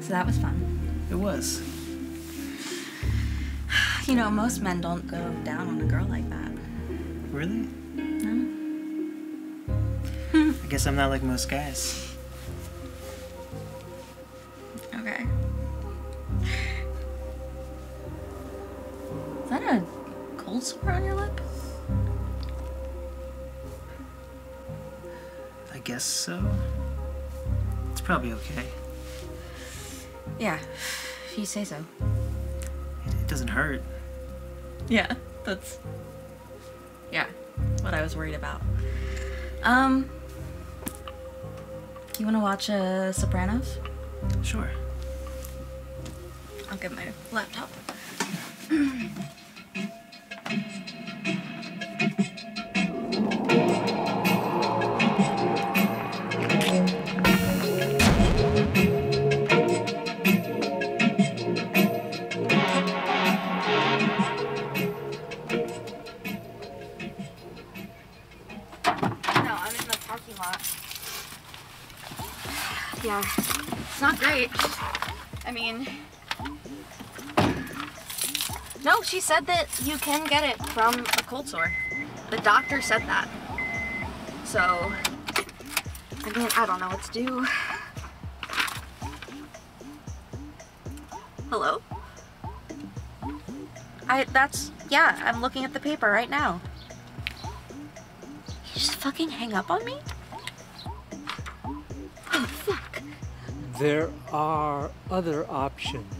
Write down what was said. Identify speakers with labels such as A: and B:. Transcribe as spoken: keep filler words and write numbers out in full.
A: So that was fun.
B: It was.
A: You know, most men don't go down on a girl like that.
B: Really?
A: No?
B: I guess I'm not like most guys.
A: Okay. Is that a cold sore on your lip?
B: I guess so. It's probably okay.
A: Yeah, if you say so.
B: It, it doesn't hurt.
A: Yeah, that's... Yeah, what I was worried about. Um... You wanna watch uh, Sopranos?
B: Sure.
A: I'll get my laptop. Yeah, it's not great. I mean, no, she said that you can get it from a cold sore. The doctor said that. So, I mean, I don't know what to do. Hello? I, that's, yeah, I'm looking at the paper right now. You just fucking hang up on me? Oh, fuck.
C: There are other options.